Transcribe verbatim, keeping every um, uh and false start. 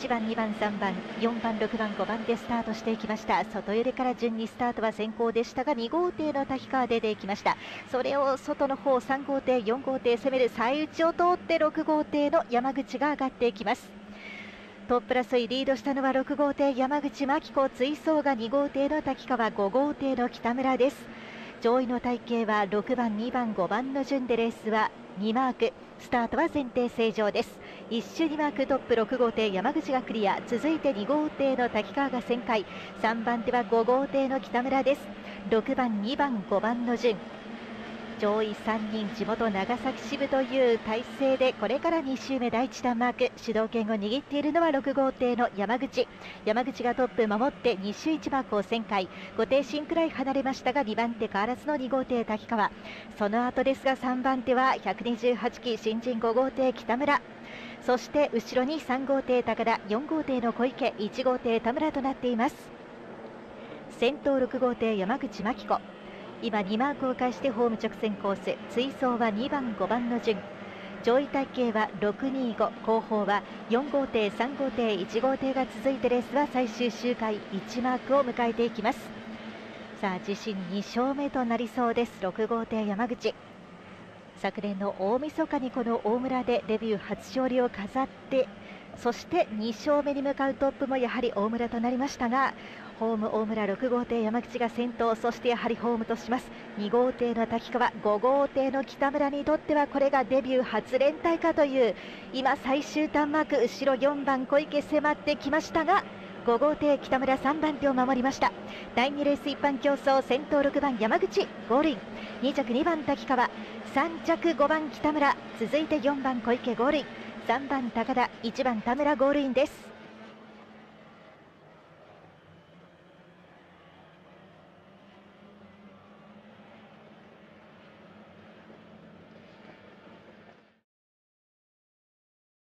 ちばん、にばん、さんばん、よんばん、ろくばん、ごばんでスタートしていきました。外寄りから順にスタートは先行でしたが、に号艇の滝川出ていきました。それを外の方さん号艇、よん号艇攻める最内を通ってろく号艇の山口が上がっていきます。トップ争いリードしたのはろく号艇山口真紀子、追走がに号艇の滝川、ご号艇の北村です。上位の体系はろくばん、にばん、ごばんの順でレースはにマーク、スタートは前提正常です。一周にマーク、トップろく号艇山口がクリア、続いてに号艇の滝川が旋回、さんばん手はご号艇の北村です。ろくばん、にばん、ごばんの順、上位さんにん地元長崎支部という体制でこれからに周目第一弾マーク、主導権を握っているのはろく号艇の山口。山口がトップ守ってに周いちマークを旋回、ご艇新くらい離れましたがにばん手変わらずのに号艇滝川、その後ですがさんばん手はひゃくにじゅうはち期新人ご号艇北村、そして後ろにさん号艇高田、よん号艇の小池、いち号艇田村となっています。先頭ろく号艇山口真紀子、今にマークを返してホーム直線コース、追走はにばん、ごばんの順、上位体系はろくにご、後方はよん号艇、さん号艇、いち号艇が続いてレースは最終周回いちマークを迎えていきます。さあ自身に勝目となりそうです。ろく号艇山口、昨年の大晦日にこの大村でデビュー初勝利を飾って、そしてに勝目に向かうトップもやはり大村となりましたが、ホーム大村ろく号艇山口が先頭、そしてやはりホームとしますに号艇の滝川、ご号艇の北村にとってはこれがデビュー初連帯かという、今最終ターンマーク、後ろよんばん小池迫ってきましたが、ご号艇北村さんばん手を守りました。だいにレース一般競争、先頭ろくばん山口ゴールイン、に着にばん滝川、さん着ごばん北村、続いてよんばん小池ゴールイン、さんばん高田、いちばん田村ゴールインです。